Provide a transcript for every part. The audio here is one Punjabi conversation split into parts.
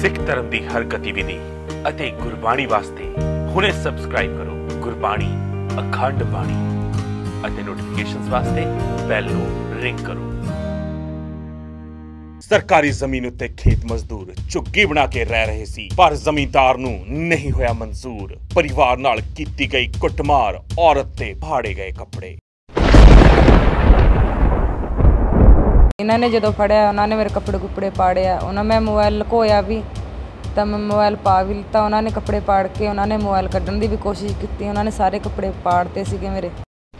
सिख धर्म की हर गतिविधि ਅਤੇ ਗੁਰਬਾਣੀ ਵਾਸਤੇ ਹੁਣੇ ਸਬਸਕ੍ਰਾਈਬ ਕਰੋ ਗੁਰਬਾਣੀ ਅਖੰਡ ਬਾਣੀ ਅਤੇ ਨੋਟੀਫਿਕੇਸ਼ਨਸ ਵਾਸਤੇ ਬੈਲ ਨੂੰ ਰਿੰਗ ਕਰੋ। सरकारी जमीन उत्ते खेत मजदूर झुग्गी बना के रह रहे सी पर जमींदार नूं नहीं होया मंजूर। परिवार नाल कीती गई कुटमार, औरत ते फाड़े गए कपड़े। इन्होंने जो फड़िया उन्होंने मेरे कपड़े कुपड़े पाड़िया। उन्होंने मैं मोबाइल लुकोया भी तो मैं मोबाइल पा भी लिता। उन्होंने कपड़े पाड़ के उन्होंने मोबाइल कड्ढण की भी कोशिश की। उन्होंने सारे कपड़े पाड़ते सीगे मेरे।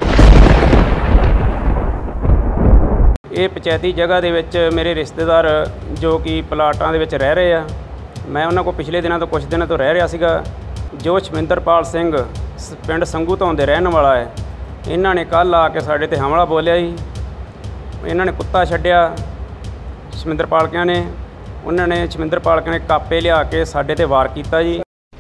ਇਹ ਪੰਚਾਇਤੀ ਜਗ੍ਹਾ ਦੇ ਵਿੱਚ ਮੇਰੇ ਰਿਸ਼ਤੇਦਾਰ ਜੋ ਕਿ ਪਲਾਟਾਂ ਦੇ ਵਿੱਚ ਰਹਿ ਰਹੇ ਆ, ਮੈਂ ਉਹਨਾਂ ਕੋਲ ਪਿਛਲੇ ਦਿਨਾਂ ਤੋਂ ਕੁਝ ਦਿਨਾਂ ਤੋਂ ਰਹਿ ਰਿਹਾ ਸੀਗਾ। ਜੋ ਸ਼ਮਿੰਦਰਪਾਲ ਸਿੰਘ ਪਿੰਡ ਸੰਗੂ ਧੌਣ ਦੇ ਰਹਿਣ ਵਾਲਾ ਹੈ, ਇਹਨਾਂ ਨੇ ਕੱਲ੍ਹ ਆ ਕੇ ਸਾਡੇ ਤੇ ਹਮਲਾ ਬੋਲਿਆ ਜੀ। ਇਹਨਾਂ ਨੇ ਕੁੱਤਾ ਛੱਡਿਆ ਸ਼ਮਿੰਦਰਪਾਲਕਿਆਂ ਨੇ। ਉਹਨਾਂ ਨੇ ਸ਼ਮਿੰਦਰਪਾਲਕਿਆਂ ਨੇ ਕਾਪੇ ਲਿਆ ਕੇ ਸਾਡੇ ਤੇ ਵਾਰ ਕੀਤਾ ਜੀ।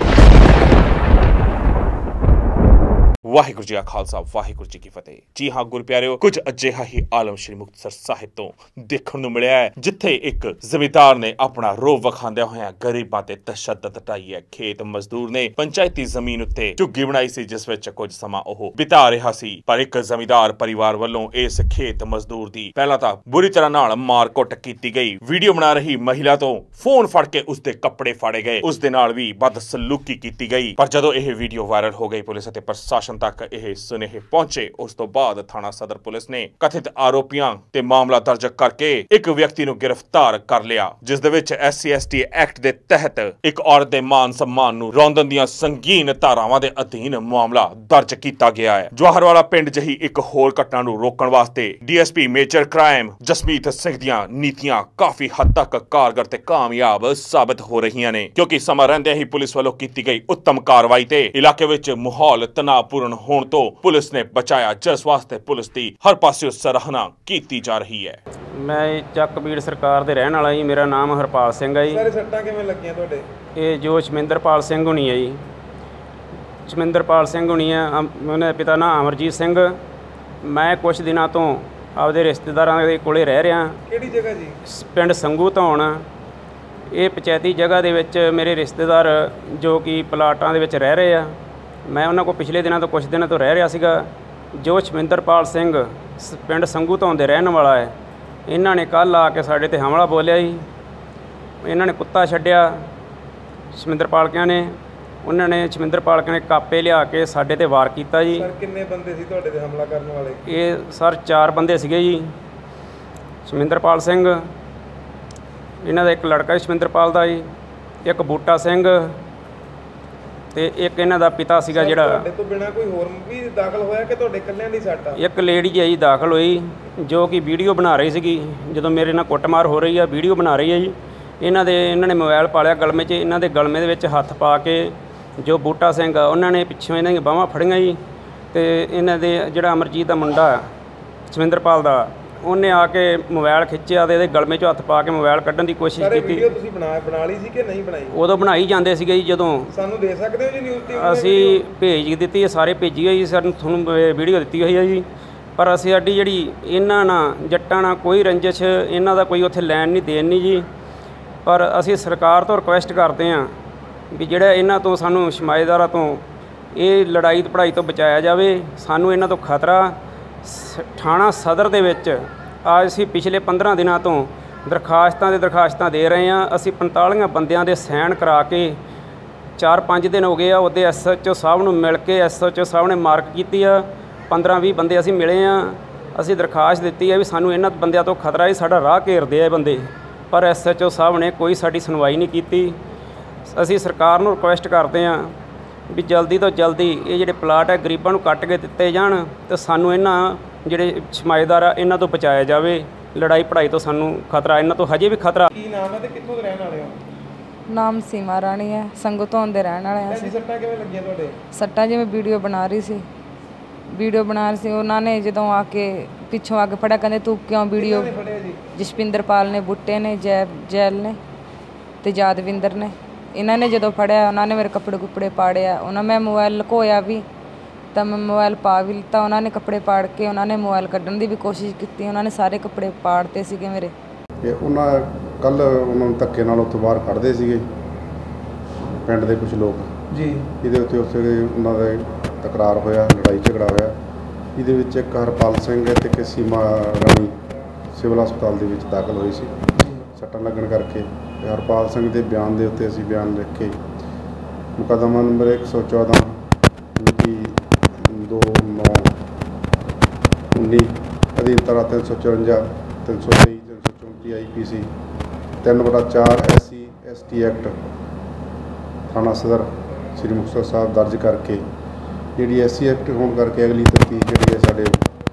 ਵਾਹਿਗੁਰੂ ਜੀ ਕਾ ਖਾਲਸਾ ਵਾਹਿਗੁਰੂ ਜੀ ਕੀ ਫਤਿਹ। ਜੀ ਹਾਂ ਗੁਰ ਪਿਆਰਿਓ, ਕੁਝ ਅਜਿਹਾ ਹੀ ਆਲਮ ਸ਼੍ਰੀ ਮੁਕਤਸਰ ਸਾਹਿਬ ਤੋਂ ਦੇਖਣ ਨੂੰ ਮਿਲਿਆ ਹੈ, ਜਿੱਥੇ ਇੱਕ ਜ਼ਿਮੀਂਦਾਰ ਨੇ ਆਪਣਾ ਰੋਹ ਵਿਖਾਉਂਦਿਆਂ ਹੋਇਆਂ ਗਰੀਬਾਂ ਤੇ ਤਸ਼ੱਦਦ ਢਾਈ ਹੈ। ਖੇਤ ਮਜ਼ਦੂਰ ਨੇ ਪੰਚਾਇਤੀ ਜ਼ਮੀਨ ਉੱਤੇ ਝੁੱਗੀ ਬਣਾਈ ਸੀ, ਜਿਸ ਵਿੱਚ ਕੁਝ ਸਮਾਂ ਉਹ ਬਿਤਾ ਰਿਹਾ ਸੀ। ਪਰ ਇੱਕ ਜ਼ਿਮੀਂਦਾਰ ਪਰਿਵਾਰ ਵੱਲੋਂ ਇਸ ਖੇਤ ਮਜ਼ਦੂਰ ਦੀ ਪਹਿਲਾਂ ਤਾਂ ਬੁਰੀ ਤਰ੍ਹਾਂ ਨਾਲ ਮਾਰ ਕੁੱਟ ਕੀਤੀ ਗਈ। ਵੀਡੀਓ ਬਣਾ ਰਹੀ ਮਹਿਲਾ ਤੋਂ ਫੋਨ ਫੜ ਕੇ ਉਸਦੇ ਕੱਪੜੇ ਫਾੜੇ ਗਏ। ਉਸ ਦੇ ਨਾਲ ਵੀ ਬਦਸਲੂਕੀ ਕੀਤੀ ਗਈ। ਪਰ ਜਦੋਂ ਇਹ ਵੀਡੀਓ ਵਾਇਰਲ ਹੋ ਗਈ, ਪੁਲਿਸ ਅਤੇ ਪ੍ਰਸ਼ਾਸਨ तक यह सुनेहे पहुंचे। उस तो बाद थाना सदर पुलिस ने कथित आरोपियों ते मामला दर्ज करके एक व्यक्ति नूं गिरफ्तार कर लिया, जिस दे विच SC/ST एक्ट दे तहत एक औरत दे मान सम्मान नूं रौंदण दीआं संगीन धारावां दे अधीन मामला दर्ज किया गया है। जवाहरवाला पिंड जही एक होर घटना नूं रोकण वास्ते DSP major crime Jasmeet Singh दीआं नीतियां काफी हद तक कारगर ते कामयाब साबित हो रहीआं ने, क्योंकि समा रहिंदे ही पुलिस वालों की गई उत्तम कार्रवाई ते इलाके विच माहौल तनावपूर्ण होने तो पुलिस ने बचाया, जिस वास्ते पुलिस की हर पासे सराहना की जा रही है। मैं ਚੱਕਬੀੜ ਸਰਕਾਰ ਦੇ ਰਹਿਣ ਵਾਲਾ ਜੀ। ਮੇਰਾ ਨਾਮ ਹਰਪਾਲ ਸਿੰਘ ਹੈ ਜੀ। ਸਾਰੇ ਸੱਟਾਂ ਕਿਵੇਂ ਲੱਗੀਆਂ ਤੁਹਾਡੇ? ਇਹ ਜੋ ਸ਼ਮਿੰਦਰਪਾਲ ਸਿੰਘ ਹੁਣੀ ਹੈ ਜੀ। ਸ਼ਮਿੰਦਰਪਾਲ ਸਿੰਘ ਹੁਣੀ ਹੈ, ਉਹਨਾਂ ਦੇ ਪਿਤਾ ਨਾਮ ਅਮਰਜੀਤ ਸਿੰਘ। ਮੈਂ ਕੁਝ ਦਿਨਾਂ ਤੋਂ ਆਪਦੇ ਰਿਸ਼ਤੇਦਾਰਾਂ ਦੇ ਕੋਲੇ ਰਹਿ ਰਿਹਾ। ਕਿਹੜੀ ਜਗ੍ਹਾ ਜੀ? ਪਿੰਡ ਸੰਗੂ ਧੌਣ। ਇਹ ਪੰਚਾਇਤੀ ਜਗ੍ਹਾ ਦੇ ਵਿੱਚ ਮੇਰੇ ਰਿਸ਼ਤੇਦਾਰ ਜੋ ਕਿ ਪਲਾਟਾਂ ਦੇ ਵਿੱਚ ਰਹਿ ਰਹੇ ਆ, ਮੈਂ ਉਹਨਾਂ ਕੋਲ ਪਿਛਲੇ ਦਿਨਾਂ ਤੋਂ ਕੁਝ ਦਿਨਾਂ ਤੋਂ ਰਹਿ ਰਿਹਾ ਸੀਗਾ। ਜੋ ਸ਼ਮਿੰਦਰਪਾਲ ਸਿੰਘ ਪਿੰਡ ਸੰਗੂ ਧੌਣ ਦੇ ਰਹਿਣ ਵਾਲਾ ਹੈ, ਇਹਨਾਂ ਨੇ ਕੱਲ੍ਹ ਆ ਕੇ ਸਾਡੇ ਤੇ ਹਮਲਾ ਬੋਲਿਆ ਜੀ। ਇਹਨਾਂ ਨੇ ਕੁੱਤਾ ਛੱਡਿਆ ਸ਼ਮਿੰਦਰਪਾਲਕਿਆਂ ਨੇ। ਉਹਨਾਂ ਨੇ ਸ਼ਮਿੰਦਰਪਾਲਕਿਆਂ ਨੇ ਕਾਪੇ ਲਿਆ ਕੇ ਸਾਡੇ ਤੇ ਵਾਰ ਕੀਤਾ ਜੀ। ਸਰ ਕਿੰਨੇ ਬੰਦੇ ਸੀ ਤੁਹਾਡੇ ਤੇ ਹਮਲਾ ਕਰਨ ਵਾਲੇ? ਇਹ ਸਰ 4 ਬੰਦੇ ਸੀਗੇ ਜੀ। ਸ਼ਮਿੰਦਰਪਾਲ ਸਿੰਘ, ਇਹਨਾਂ ਦਾ ਇੱਕ ਲੜਕਾ ਸ਼ਮਿੰਦਰਪਾਲ ਦਾ ਜੀ, ਇੱਕ ਬੂਟਾ ਸਿੰਘ ਤੇ ਇੱਕ ਇਹਨਾਂ ਦਾ ਪਿਤਾ ਸੀਗਾ ਜਿਹੜਾ। ਤੁਹਾਡੇ ਤੋਂ ਬਿਨਾ ਕੋਈ ਹੋਰ ਵੀ ਦਾਖਲ ਹੋਇਆ ਕਿ ਤੁਹਾਡੇ ਇਕੱਲਿਆਂ ਦੀ ਸੱਟ ਆ? ਇੱਕ ਲੇਡੀ ਹੈ ਜੀ ਦਾਖਲ ਹੋਈ, ਜੋ ਕਿ ਵੀਡੀਓ ਬਣਾ ਰਹੀ ਸੀਗੀ। ਜਦੋਂ ਮੇਰੇ ਨਾਲ ਕੁੱਟਮਾਰ ਹੋ ਰਹੀ ਆ, ਵੀਡੀਓ ਬਣਾ ਰਹੀ ਹੈ ਜੀ। ਇਹਨਾਂ ਨੇ ਮੋਬਾਈਲ ਪਾ ਲਿਆ ਗਲਮੇ 'ਚ। ਇਹਨਾਂ ਦੇ ਗਲਮੇ ਦੇ ਵਿੱਚ ਹੱਥ ਪਾ ਕੇ ਜੋ ਬੂਟਾ ਸਿੰਘ ਆ, ਉਹਨਾਂ ਨੇ ਪਿੱਛੋਂ ਇਹਨਾਂ ਦੀਆਂ ਬਾਹਾਂ ਫੜੀਆਂ ਜੀ। ਤੇ ਇਹਨਾਂ ਦੇ ਜਿਹੜਾ ਅਮਰਜੀਤ ਦਾ ਮੁੰਡਾ ਸ਼ਮਿੰਦਰਪਾਲ ਦਾ, ਉਹਨੇ ਆ ਕੇ ਮੋਬਾਈਲ ਖਿੱਚਿਆ ਤੇ ਇਹਦੇ ਗਲਮੇ 'ਚੋਂ ਹੱਥ ਪਾ ਕੇ ਮੋਬਾਈਲ ਕੱਢਣ ਦੀ ਕੋਸ਼ਿਸ਼ ਕੀਤੀ। ਵੀਡੀਓ ਤੁਸੀਂ ਬਣਾ ਲਈ ਸੀ ਕਿ ਨਹੀਂ ਬਣਾਈ? ਉਦੋਂ ਬਣਾਈ ਜਾਂਦੇ ਸੀਗੇ ਜੀ। ਜਦੋਂ ਸਾਨੂੰ ਦੇ ਸਕਦੇ ਹੋ ਜੀ ਨਿਊਜ਼ ਟੀਮ? ਅਸੀਂ ਭੇਜ ਦਿੱਤੀ ਹੈ, ਸਾਰੇ ਭੇਜੀ ਹੋਈ ਸਾਨੂੰ, ਤੁਹਾਨੂੰ ਵੀਡੀਓ ਦਿੱਤੀ ਹੋਈ ਹੈ ਜੀ। ਪਰ ਅਸੀਂ ਸਾਡੀ ਜਿਹੜੀ ਇਹਨਾਂ ਨਾਲ ਜੱਟਾਂ ਨਾਲ ਕੋਈ ਰੰਜਿਸ਼, ਇਹਨਾਂ ਦਾ ਕੋਈ ਉੱਥੇ ਲੈਣ ਨਹੀਂ ਦੇਣ ਨਹੀਂ ਜੀ। ਪਰ ਅਸੀਂ ਸਰਕਾਰ ਤੋਂ ਰਿਕੁਐਸਟ ਕਰਦੇ ਹਾਂ ਵੀ ਜਿਹੜਾ ਇਹਨਾਂ ਤੋਂ ਸਾਨੂੰ ਸ਼ਮਾਇਦਾਰਾਂ ਤੋਂ ਇਹ ਲੜਾਈ ਪੜਾਈ ਤੋਂ ਬਚਾਇਆ ਜਾਵੇ। ਸਾਨੂੰ ਇਹਨਾਂ ਤੋਂ ਖਤਰਾ। ਥਾਣਾ ਸਦਰ ਦੇ ਵਿੱਚ ਅੱਜ ਅਸੀਂ ਪਿਛਲੇ 15 ਦਿਨਾਂ ਤੋਂ ਦਰਖਾਸਤਾਂ ਦੇ ਰਹੇ ਹਾਂ। ਅਸੀਂ 45 ਬੰਦਿਆਂ ਦੇ ਸਾਈਨ ਕਰਾ ਕੇ 4-5 ਦਿਨ ਹੋ ਗਏ ਆ। ਉਹਦੇ SHO ਸਾਹਿਬ ਨੂੰ ਮਿਲ ਕੇ SHO ਸਾਹਿਬ ਨੇ ਮਾਰਕ ਕੀਤੀ ਆ। 15-20 ਬੰਦੇ ਅਸੀਂ ਮਿਲੇ ਆ। ਅਸੀਂ ਦਰਖਾਸਤ ਦਿੱਤੀ ਹੈ ਵੀ ਸਾਨੂੰ ਇਹਨਾਂ ਬੰਦਿਆਂ ਤੋਂ ਖਤਰਾ ਹੀ, ਸਾਡਾ ਰਾਹ ਘੇਰਦੇ ਆ ਬੰਦੇ। ਪਰ SHO ਸਾਹਿਬ ਨੇ ਕੋਈ ਸਾਡੀ ਸੁਣਵਾਈ ਨਹੀਂ ਕੀਤੀ। ਅਸੀਂ ਸਰਕਾਰ ਨੂੰ ਰਿਕੁਐਸਟ ਕਰਦੇ ਹਾਂ ਵੀ ਜਲਦੀ ਤੋਂ ਜਲਦੀ ਇਹ ਜਿਹੜੇ ਪਲਾਟ ਹੈ ਗਰੀਬਾਂ ਨੂੰ ਕੱਟ ਕੇ ਦਿੱਤੇ ਜਾਣ ਤੇ ਸਾਨੂੰ ਇਹਨਾਂ ਜਿਹੜੇ ਸ਼ਮਾਇਦਾਰ ਆ ਇਹਨਾਂ ਤੋਂ ਬਚਾਇਆ ਜਾਵੇ। ਲੜਾਈ ਪੜਾਈ ਤੋਂ ਸਾਨੂੰ ਖਤਰਾ, ਇਹਨਾਂ ਤੋਂ ਹਜੇ ਵੀ ਖਤਰਾ। ਕੀ ਨਾਮ ਹੈ ਤੇ ਕਿੱਥੋਂ ਦੇ ਰਹਿਣ ਵਾਲੇ ਹੋ? ਨਾਮ ਸੀਮਾ ਰਾਣੀ ਹੈ, ਸੰਗੂ ਧੌਣ ਦੇ ਰਹਿਣ ਵਾਲੇ ਹਾਂ ਅਸੀਂ। ਸੱਟਾਂ ਕਿਵੇਂ ਲੱਗੀਆਂ ਤੁਹਾਡੇ? ਸੱਟਾਂ ਜਿਵੇਂ ਵੀਡੀਓ ਬਣਾ ਰਹੀ ਸੀ ਉਹਨਾਂ ਨੇ ਜਦੋਂ ਆ ਕੇ ਪਿੱਛੋਂ ਆ ਕੇ ਫੜਿਆ। ਕਹਿੰਦੇ ਤੂੰ ਕਿਉਂ ਵੀਡੀਓ? ਜਸਪਿੰਦਰਪਾਲ ਨੇ, ਬੁੱਟੇ ਨੇ, ਜੈਲ ਨੇ ਤੇ ਯਾਦਵਿੰਦਰ ਨੇ। ਇਹਨਾਂ ਨੇ ਜਦੋਂ ਫੜਿਆ ਉਹਨਾਂ ਨੇ ਮੇਰੇ ਕੱਪੜੇ ਕੁਪੜੇ ਪਾੜਿਆ। ਮੈਂ ਮੋਬਾਈਲ ਲੁਕੋਇਆ ਵੀ ਤਾਂ ਮੈਂ ਮੋਬਾਈਲ ਪਾ ਵੀ ਲਿੱਤਾ। ਉਹਨਾਂ ਨੇ ਕੱਪੜੇ ਪਾੜ ਕੇ ਉਹਨਾਂ ਨੇ ਮੋਬਾਈਲ ਕੱਢਣ ਦੀ ਵੀ ਕੋਸ਼ਿਸ਼ ਕੀਤੀ। ਉਹਨਾਂ ਨੇ ਸਾਰੇ ਕੱਪੜੇ ਪਾੜਤੇ ਸੀਗੇ ਮੇਰੇ। ਤੇ ਉਹਨਾਂ ਕੱਲ੍ਹ ਉਹਨਾਂ ਨੂੰ ਧੱਕੇ ਨਾਲ ਉੱਥੋਂ ਬਾਹਰ ਕੱਢਦੇ ਸੀਗੇ ਪਿੰਡ ਦੇ ਕੁਝ ਲੋਕ ਜੀ। ਇਹਦੇ ਉੱਤੇ ਉਹਨਾਂ ਦਾ ਤਕਰਾਰ ਹੋਇਆ, ਲੜਾਈ ਝਗੜਾ ਹੋਇਆ। ਇਹਦੇ ਵਿੱਚ ਇੱਕ ਹਰਪਾਲ ਸਿੰਘ ਅਤੇ ਇੱਕ ਸੀਮਾ ਰਾਣੀ ਸਿਵਲ ਹਸਪਤਾਲ ਦੇ ਵਿੱਚ ਦਾਖਲ ਹੋਈ ਸੀ ਸੱਟਾਂ ਲੱਗਣ ਕਰਕੇ। ਹਰਪਾਲ ਸਿੰਘ ਦੇ ਬਿਆਨ ਦੇ ਉੱਤੇ ਅਸੀਂ ਬਿਆਨ ਲਿਖ ਕੇ ਮੁਕੱਦਮਾ ਨੰਬਰ 114 ਮਿਤੀ 2/9/19 ਅਧੀਨ ਧਾਰਾ 354 323 334 IPC 3/4 SC ST ਐਕਟ ਥਾਣਾ ਸਦਰ ਸ੍ਰੀ ਮੁਕਤਸਰ ਸਾਹਿਬ ਦਰਜ ਕਰਕੇ ਜਿਹੜੀ SC ਐਕਟ ਹੋਣ ਕਰਕੇ ਅਗਲੀ ਤਫਤੀਸ਼ ਜਿਹੜੀ ਹੈ ਸਾਡੇ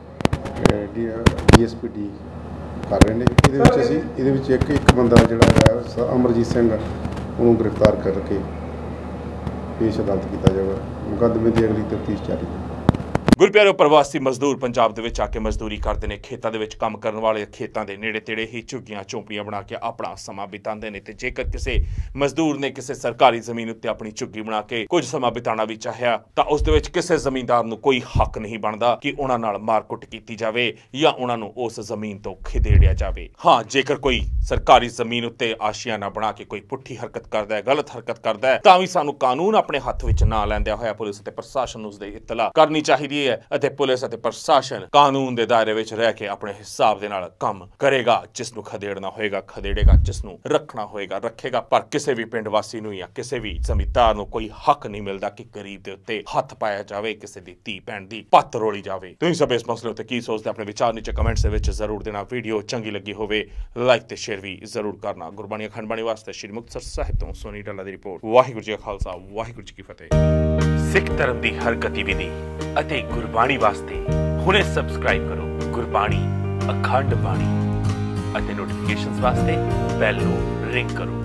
DSP ਕਰ ਰਹੇ ਨੇ। ਇਹਦੇ ਵਿੱਚ ਇੱਕ ਬੰਦਾ ਜਿਹੜਾ ਹੈ ਅਮਰਜੀਤ ਸਿੰਘ ਉਹਨੂੰ ਗ੍ਰਿਫਤਾਰ ਕਰਕੇ ਪੇਸ਼ ਅਦਾਲਤ ਕੀਤਾ ਜਾਵੇਗਾ। ਮੁਕੱਦਮੇ ਦੀ ਅਗਲੀ ਤਫਤੀਸ਼ ਜਾਰੀ ਹੈ। ਗੁਰਪਿਆਰਿਓ, ਪ੍ਰਵਾਸੀ ਮਜ਼ਦੂਰ ਪੰਜਾਬ ਦੇ ਵਿੱਚ ਆ ਕੇ ਮਜ਼ਦੂਰੀ ਕਰਦੇ ਨੇ। ਖੇਤਾਂ ਦੇ ਵਿੱਚ ਕੰਮ ਕਰਨ ਵਾਲੇ ਖੇਤਾਂ ਦੇ ਨੇੜੇ ਤੇੜੇ ਹੀ ਝੁੱਗੀਆਂ ਝੌਂਪੜੀਆਂ ਬਣਾ ਕੇ ਆਪਣਾ ਸਮਾਂ ਬਿਤਾਉਂਦੇ ਨੇ ਤੇ ਜੇਕਰ ਕਿਸੇ ਮਜ਼ਦੂਰ ਨੇ ਕਿਸੇ ਸਰਕਾਰੀ ਜ਼ਮੀਨ ਉੱਤੇ ਆਪਣੀ ਝੁੱਗੀ ਬਣਾ ਕੇ ਕੁਝ ਸਮਾਂ ਬਿਤਾਉਣਾ ਵੀ ਚਾਹਿਆ ਤਾਂ ਉਸ ਦੇ ਵਿੱਚ ਕਿਸੇ ਜ਼ਮੀਨਦਾਰ ਨੂੰ ਕੋਈ ਹੱਕ ਨਹੀਂ ਬਣਦਾ ਕਿ ਉਹਨਾਂ ਨਾਲ ਮਾਰਕੁੱਟ ਕੀਤੀ ਜਾਵੇ ਜਾਂ ਉਹਨਾਂ ਨੂੰ ਉਸ ਜ਼ਮੀਨ ਤੋਂ ਖਿਦੇੜਿਆ ਜਾਵੇ। ਹਾਂ, ਜੇਕਰ ਕੋਈ ਸਰਕਾਰੀ ਜ਼ਮੀਨ ਉੱਤੇ ਆਸ਼ੀਆਨਾ ਬਣਾ ਕੇ ਕੋਈ ਪੁੱਠੀ ਹਰਕਤ ਕਰਦਾ ਹੈ, ਗਲਤ ਹਰਕਤ ਕਰਦਾ ਹੈ, ਤਾਂ ਵੀ ਸਾਨੂੰ ਕਾਨੂੰਨ ਆਪਣੇ ਹੱਥ ਵਿੱਚ ਨਾ ਲੈਂਦਿਆਂ ਹੋਇਆ ਪੁਲਿਸ ਅਤੇ ਪ੍ਰਸ਼ਾਸਨ ਨੂੰ ਉਸ ਦੀ ਇਤਲਾਹ ਕਰਨੀ ਚਾਹੀਦੀ ਹੈ ਅਤੇ ਪੁਲਿਸ ਅਤੇ ਪ੍ਰਸ਼ਾਸਨ ਕਾਨੂੰਨ ਦੇ ਦਾਇਰੇ ਵਿੱਚ ਰਹਿ ਕੇ ਆਪਣੇ ਹਿਸਾਬ ਦੇ ਨਾਲ ਕੰਮ ਕਰੇਗਾ। ਜਿਸ ਨੂੰ ਖਦੇੜਨਾ ਹੋਏਗਾ ਖਦੇੜੇਗਾ, ਜਿਸ ਨੂੰ ਰੱਖਣਾ ਹੋਏਗਾ ਰੱਖੇਗਾ। ਪਰ ਕਿਸੇ ਵੀ ਪਿੰਡ ਵਾਸੀ ਨੂੰ ਜਾਂ ਕਿਸੇ ਵੀ ਜ਼ਮੀਂਦਾਰ ਨੂੰ ਕੋਈ ਹੱਕ ਨਹੀਂ ਮਿਲਦਾ ਕਿ ਗਰੀਬ ਦੇ ਉੱਤੇ ਹੱਥ ਪਾਇਆ ਜਾਵੇ, ਕਿਸੇ ਦੀ ਧੀ ਭੈਣ ਦੀ ਪੱਤ ਰੋਲੀ ਜਾਵੇ। ਤੁਸੀਂ ਸਭ ਇਸ ਮਸਲੇ ਉੱਤੇ ਕੀ ਸੋਚਦੇ? ਆਪਣੇ ਵਿਚਾਰ ਨੀਚੇ ਕਮੈਂਟਸ ਦੇ ਵਿੱਚ ਜ਼ਰੂਰ ਦੇਣਾ। ਵੀਡੀਓ ਚੰਗੀ ਲੱਗੀ ਹੋਵੇ ਲਾਈਕ ਤੇ ਸ਼ੇਅਰ ਵੀ ਜ਼ਰੂਰ ਕਰਨਾ। ਗੁਰਬਾਣੀ ਅਖੰਡ ਬਾਣੀ ਵਾਸਤੇ ਸ਼੍ਰੀ ਮੁਕਤਸਰ ਸਾਹਿਬ ਤੋਂ ਸੋਨੀ ਡੱਲਾ ਦੀ ਰਿਪੋਰਟ। ਵਾਹਿਗੁਰੂ ਜੀ ਕਾ ਖਾਲਸਾ, ਵਾਹਿਗੁਰੂ ਜੀ ਕੀ ਫਤਿਹ। ਸਿੱਖ ਧਰਮ ਦੀ ਹਰ ਗਤੀਵਿਧੀ ਅਤੇ ਗੁਰਬਾਣੀ ਵਾਸਤੇ ਹੁਣੇ ਸਬਸਕ੍ਰਾਈਬ ਕਰੋ ਗੁਰਬਾਣੀ ਅਖੰਡ ਬਾਣੀ ਅਤੇ ਨੋਟੀਫਿਕੇਸ਼ਨਸ ਵਾਸਤੇ ਬੈਲ ਨੂੰ ਰਿੰਗ ਕਰੋ।